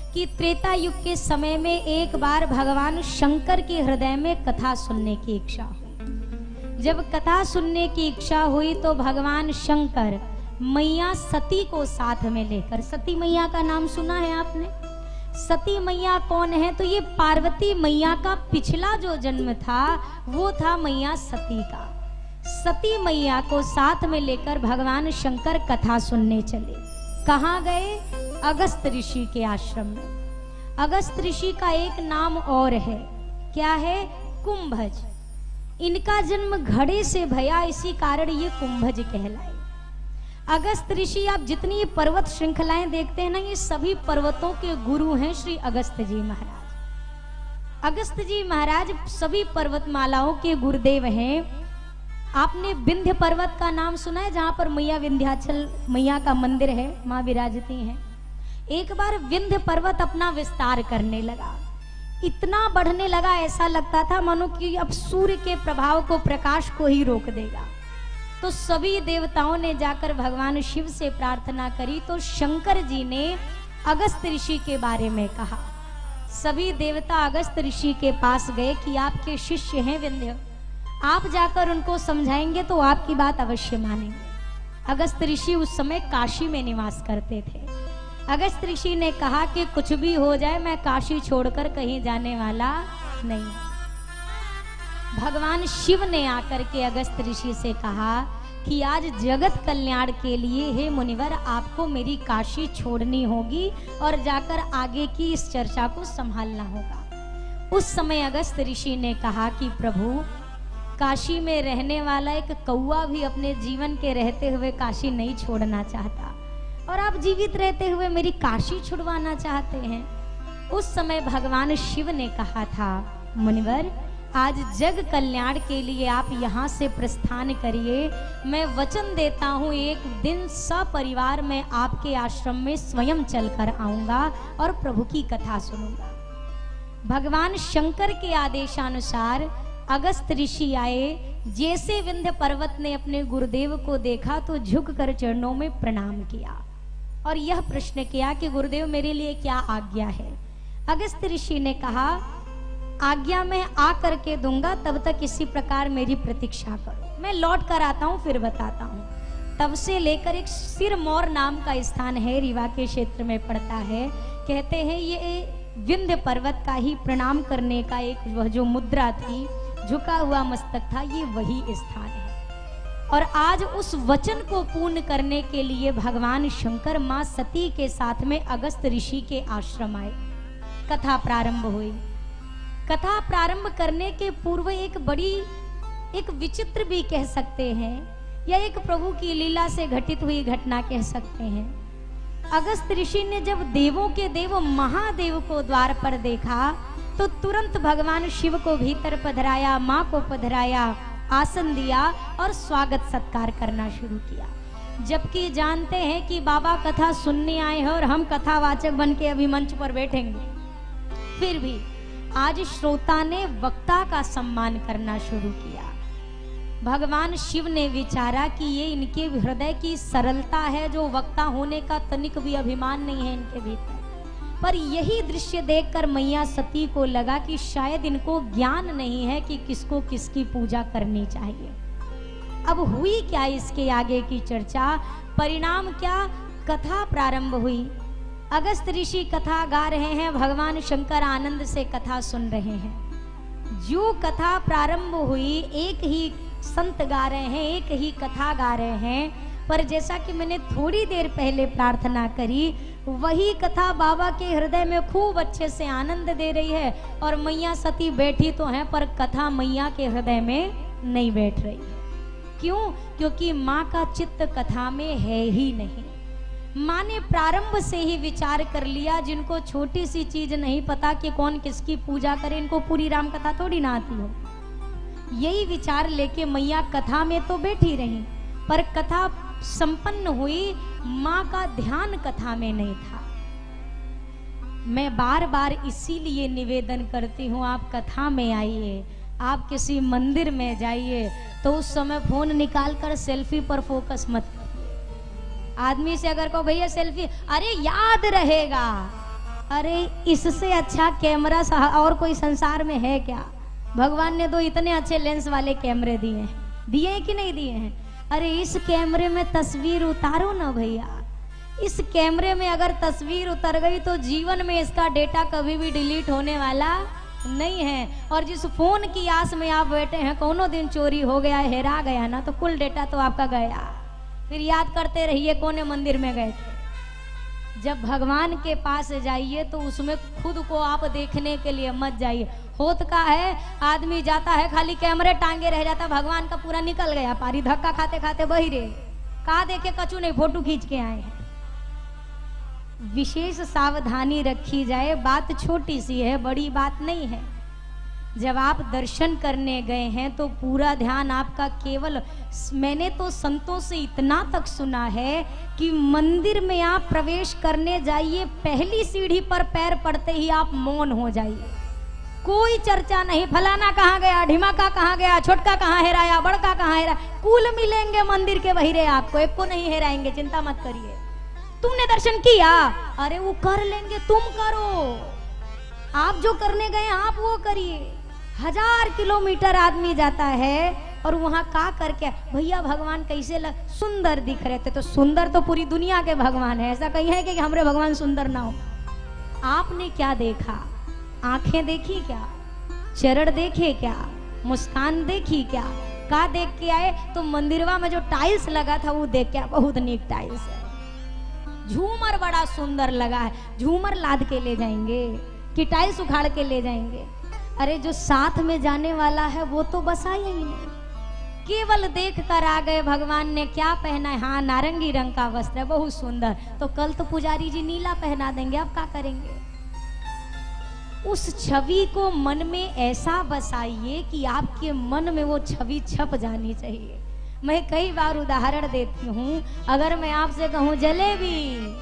कि त्रेता युग के समय में एक बार भगवान शंकर के हृदय में कथा सुनने की इच्छा हुई। जब कथा सुनने की इच्छा हुई तो भगवान शंकर मैया सती को साथ में लेकर, सती मैया का नाम सुना है आपने? सती मैया कौन है? तो ये पार्वती मैया का पिछला जो जन्म था वो था मैया सती का। सती मैया को साथ में लेकर भगवान शंकर कथा सुनने चले। कहाँ गए? अगस्त ऋषि के आश्रम में। अगस्त ऋषि का एक नाम और है, क्या है? कुंभज। इनका जन्म घड़े से भया, इसी कारण ये कुंभज कहलाए। अगस्त ऋषि, आप जितनी पर्वत श्रृंखलाएं देखते हैं ना, ये सभी पर्वतों के गुरु हैं श्री अगस्त जी महाराज। अगस्त जी महाराज सभी पर्वतमालाओं के गुरुदेव हैं। आपने विंध्य पर्वत का नाम सुना है, जहां पर मैया विंध्याचल मैया का मंदिर है, मां विराजती हैं। एक बार विंध्य पर्वत अपना विस्तार करने लगा, इतना बढ़ने लगा, ऐसा लगता था मानो कि अब सूर्य के प्रभाव को, प्रकाश को ही रोक देगा। तो सभी देवताओं ने जाकर भगवान शिव से प्रार्थना करी, तो शंकर जी ने अगस्त ऋषि के बारे में कहा। सभी देवता अगस्त ऋषि के पास गए कि आपके शिष्य हैं विंध्य, आप जाकर उनको समझाएंगे तो आपकी बात अवश्य मानेंगे। अगस्त ऋषि उस समय काशी में निवास करते थे। अगस्त ऋषि ने कहा कि कुछ भी हो जाए, मैं काशी छोड़कर कहीं जाने वाला नहीं। भगवान शिव ने आकर के अगस्त ऋषि से कहा कि आज जगत कल्याण के लिए हे मुनिवर, आपको मेरी काशी छोड़नी होगी और जाकर आगे की इस चर्चा को संभालना होगा। उस समय अगस्त ऋषि ने कहा कि प्रभु, काशी में रहने वाला एक कौवा भी अपने जीवन के रहते हुए काशी नहीं छोड़ना चाहता, और आप जीवित रहते हुए मेरी काशी छुड़वाना चाहते हैं। उस समय भगवान शिव ने कहा था, मुनिवर, आज जग कल्याण के लिए आप यहाँ से प्रस्थान करिए। मैं वचन देता हूँ एक दिन सपरिवार मैं आपके आश्रम में स्वयं चलकर आऊंगा और प्रभु की कथा सुनूंगा। भगवान शंकर के आदेशानुसार अगस्त ऋषि आए। जैसे विंध्य पर्वत ने अपने गुरुदेव को देखा तो झुककर चरणों में प्रणाम किया और यह प्रश्न किया कि गुरुदेव, मेरे लिए क्या आज्ञा है? अगस्त ऋषि ने कहा, आज्ञा मैं आ करके दूंगा, तब तक इसी प्रकार मेरी प्रतीक्षा करो, मैं लौट कर आता हूँ फिर बताता हूँ। तब से लेकर एक सिरमौर नाम का स्थान है, रीवा के क्षेत्र में पड़ता है। कहते हैं ये विंध्य पर्वत का ही प्रणाम करने का एक वह जो मुद्रा थी, झुका हुआ मस्तक था, ये वही स्थान है। और आज उस वचन को पूर्ण करने के लिए भगवान शंकर मां सती के साथ में अगस्त ऋषि के आश्रम आए। कथा प्रारंभ हुई। कथा प्रारंभ करने के पूर्व एक विचित्र भी कह सकते हैं, या एक प्रभु की लीला से घटित हुई घटना कह सकते हैं। अगस्त ऋषि ने जब देवों के देव महादेव को द्वार पर देखा तो तुरंत भगवान शिव को भीतर पधराया, मां को पधराया, आसन दिया और स्वागत सत्कार करना शुरू किया। जबकि जानते हैं कि बाबा कथा सुनने आए हैं और हम कथावाचक बन के अभी मंच पर बैठेंगे, फिर भी आज श्रोता ने वक्ता का सम्मान करना शुरू किया। भगवान शिव ने विचारा कि ये इनके हृदय की सरलता है, जो वक्ता होने का तनिक भी अभिमान नहीं है इनके भीतर। पर यही दृश्य देखकर मैया सती को लगा कि शायद इनको ज्ञान नहीं है कि किसको किसकी पूजा करनी चाहिए। अब हुई क्या इसके आगे की चर्चा, परिणाम क्या? कथा प्रारंभ हुई। अगस्त ऋषि कथा गा रहे हैं, भगवान शंकर आनंद से कथा सुन रहे हैं। जो कथा प्रारंभ हुई, एक ही संत गा रहे हैं, एक ही कथा गा रहे हैं, पर जैसा कि मैंने थोड़ी देर पहले प्रार्थना करी, वही कथा बाबा के हृदय में खूब अच्छे से आनंद दे रही है। और मैया सती बैठी तो है, पर कथा मैया के हृदय में नहीं बैठ रही है। क्यों? क्योंकि माँ का चित्त कथा में है ही नहीं। माँ ने प्रारंभ से ही विचार कर लिया, जिनको छोटी सी चीज नहीं पता कि कौन किसकी पूजा करे, इनको पूरी राम कथा थोड़ी ना आती हो। यही विचार लेके मैया कथा में तो बैठी रही, पर कथा संपन्न हुई, माँ का ध्यान कथा में नहीं था। मैं बार बार इसीलिए निवेदन करती हूँ, आप कथा में आइए, आप किसी मंदिर में जाइए तो उस समय फोन निकालकर सेल्फी पर फोकस मत करिए। आदमी से अगर कहो भैया सेल्फी, अरे याद रहेगा, अरे इससे अच्छा कैमरा और कोई संसार में है क्या? भगवान ने तो इतने अच्छे लेंस वाले कैमरे दिए हैं कि नहीं दिए हैं? अरे इस कैमरे में तस्वीर उतारो ना भैया। इस कैमरे में अगर तस्वीर उतर गई तो जीवन में इसका डेटा कभी भी डिलीट होने वाला नहीं है। और जिस फोन की आस में आप बैठे हैं, कोनो दिन चोरी हो गया, हेरा गया ना, तो कुल डेटा तो आपका गया। फिर याद करते रहिए कोने मंदिर में गए थे। जब भगवान के पास जाइए तो उसमें खुद को आप देखने के लिए मत जाइए। होत का है, आदमी जाता है खाली कैमरे टांगे रह जाता, भगवान का पूरा निकल गया पारी, धक्का खाते खाते बहिरे कहा देखे कचू नहीं, फोटो खींच के आए हैं। विशेष सावधानी रखी जाए। बात छोटी सी है, बड़ी बात नहीं है। जब आप दर्शन करने गए हैं तो पूरा ध्यान आपका केवल, मैंने तो संतों से इतना तक सुना है कि मंदिर में आप प्रवेश करने जाइए, पहली सीढ़ी पर पैर पड़ते ही आप मौन हो जाइए। कोई चर्चा नहीं, फलाना कहाँ गया, ढिमाका कहाँ गया, छोटका कहाँ हेराया, बड़का कहाँ हेरा, कुल मिलेंगे मंदिर के बहिरे आपको, एक को नहीं हेराएंगे, चिंता मत करिए। तुमने दर्शन किया, अरे वो कर लेंगे, तुम करो। आप जो करने गए आप वो करिए। 1000 किलोमीटर आदमी जाता है और वहां का करके, भैया भगवान कैसे सुंदर दिख रहे थे, तो सुंदर तो पूरी दुनिया के भगवान है, ऐसा कहीं है कि हमारे भगवान सुंदर ना हो। आपने क्या देखा? आंखें देखी क्या? चरण देखे क्या? मुस्कान देखी क्या? का देख के आए? तो मंदिरवा में जो टाइल्स लगा था वो देख के, बहुत नीक टाइल्स है। झूमर बड़ा सुंदर लगा है, झूमर लाद के ले जाएंगे कि टाइल्स उखाड़ के ले जाएंगे? अरे जो साथ में जाने वाला है वो तो बसा ही नहीं, केवल देख कर आ गए। भगवान ने क्या पहना है? हाँ, नारंगी रंग का वस्त्र है, बहुत सुंदर। तो कल तो पुजारी जी नीला पहना देंगे, अब क्या करेंगे? उस छवि को मन में ऐसा बसाइए कि आपके मन में वो छवि छप जानी चाहिए। मैं कई बार उदाहरण देती हूँ। अगर मैं आपसे कहूँ जलेबी,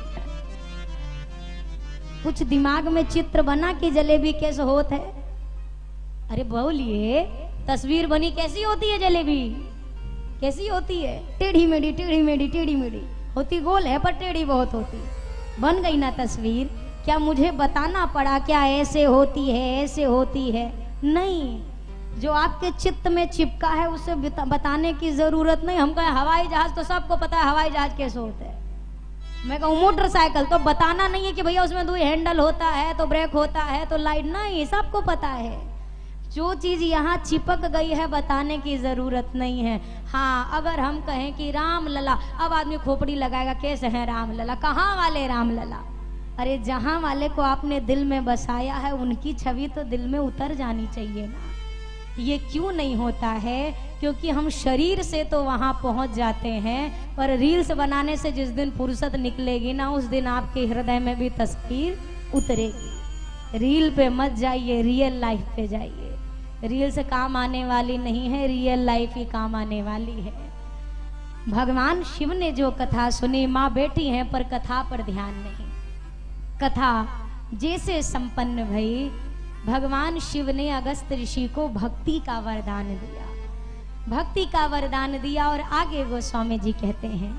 कुछ दिमाग में चित्र बना कि जलेबी कैसे होता है? अरे बोलिए, तस्वीर बनी, कैसी होती है जलेबी? कैसी होती है? टेढ़ी मेढ़ी, टेढ़ी मेढ़ी, टेढ़ी मेढ़ी होती, गोल है पर टेढ़ी बहुत होती। बन गई ना तस्वीर? क्या मुझे बताना पड़ा क्या ऐसे होती है, ऐसे होती है? नहीं, जो आपके चित्त में चिपका है उसे बताने की जरूरत नहीं। हम कहें हवाई जहाज, तो सबको पता है हवाई जहाज कैसे होता है। मैं कहूँ मोटरसाइकिल, तो बताना नहीं है कि भैया उसमें 2 हैंडल होता है, तो ब्रेक होता है, तो लाइट, नहीं, सबको पता है। जो चीज यहाँ चिपक गई है बताने की जरूरत नहीं है। हाँ, अगर हम कहें कि राम लला, अब आदमी खोपड़ी लगाएगा, कैसे है राम लला? कहाँ वाले राम लला? अरे जहाँ वाले को आपने दिल में बसाया है उनकी छवि तो दिल में उतर जानी चाहिए ना। ये क्यों नहीं होता है? क्योंकि हम शरीर से तो वहाँ पहुँच जाते हैं, पर रील्स बनाने से जिस दिन फुर्सत निकलेगी ना, उस दिन आपके हृदय में भी तस्वीर उतरेगी। रील पे मत जाइए, रियल लाइफ पे जाइए। रील से काम आने वाली नहीं है, रियल लाइफ ही काम आने वाली है। भगवान शिव ने जो कथा सुनी, माँ बेटी हैं पर कथा पर ध्यान नहीं। कथा जैसे संपन्न भई, भगवान शिव ने अगस्त ऋषि को भक्ति का वरदान दिया। भक्ति का वरदान दिया और आगे गोस्वामी जी कहते हैं,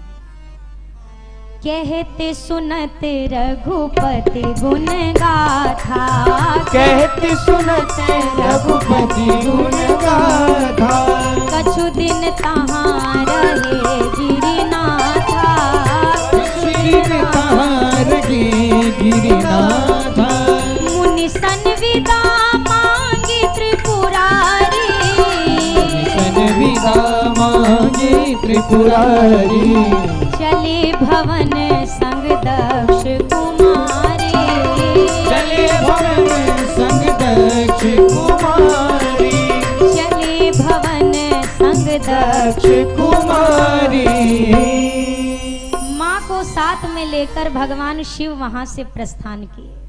कहते सुनते रघुपति गुण गाथा, कहते सुनते रघुपति गुण गाथा, कछु दिन तहाँ रहे गिरिनाथा, कछु दिन तहाँ रहे गिरिनाथा, मुनि सन विदा मांगी त्रिपुरारी, सन विदा मांगी त्रिपुरारी, चले भवन संग दक्ष कुमारी, चले भवन संग दक्ष कुमारी, चले भवन संग दक्ष कुमारी। माँ को साथ में लेकर भगवान शिव वहां से प्रस्थान किए।